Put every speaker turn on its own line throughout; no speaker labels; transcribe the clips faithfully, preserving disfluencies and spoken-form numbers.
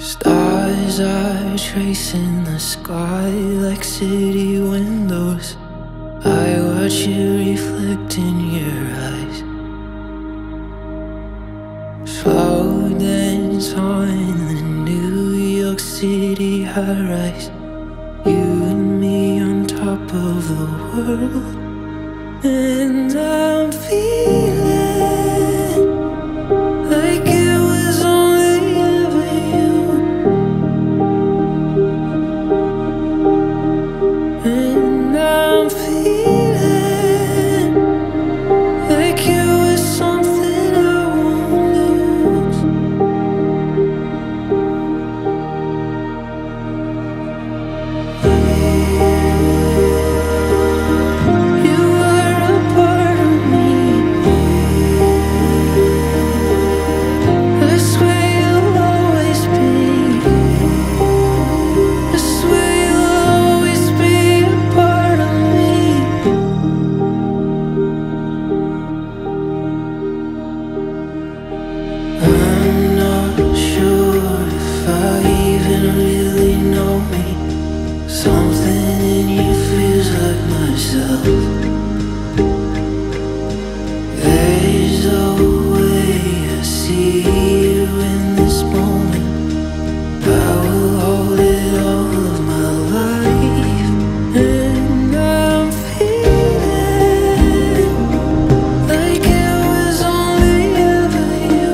Stars are tracing the sky like city windows. I watch you reflect in your eyes. Slow dance on the New York City high-rise. You and me on top of the world. And I'm feeling like it was only ever you. And I'm feeling like it was something I won't lose. You were a part of me. I swear you'll always be. I swear you'll always be a part of me. I'm not sure if I even really know me. Something in you feels like myself. There's a way I see you in this moment. I will hold it all of my life. And I'm feeling like it was only ever you.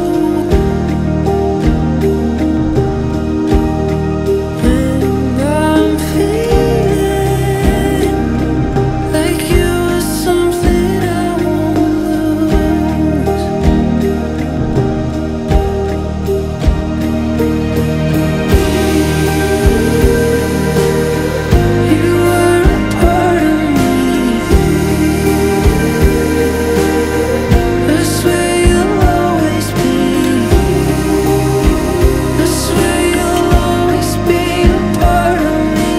And I'm feeling like you was something I won't lose. You were a part of me. I swear you'll always be. I swear you'll always be a part of me.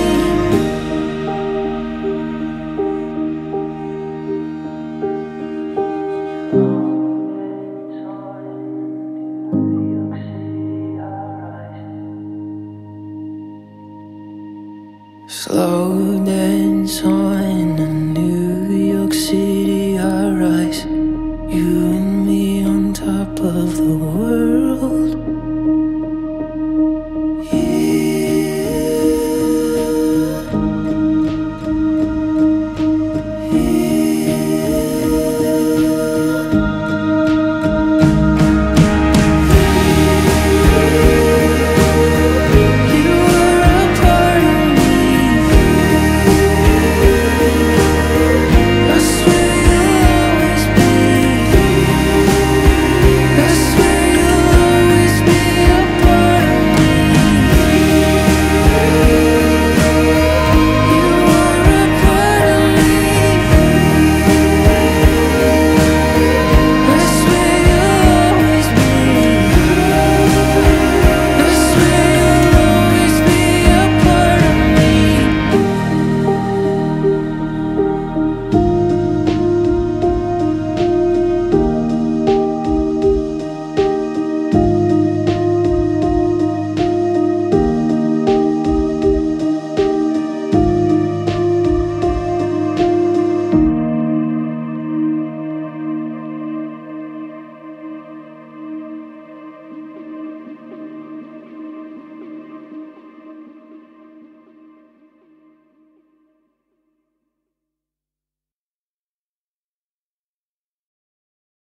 Slow dance on a New York City high-rise. You and me on top of the world.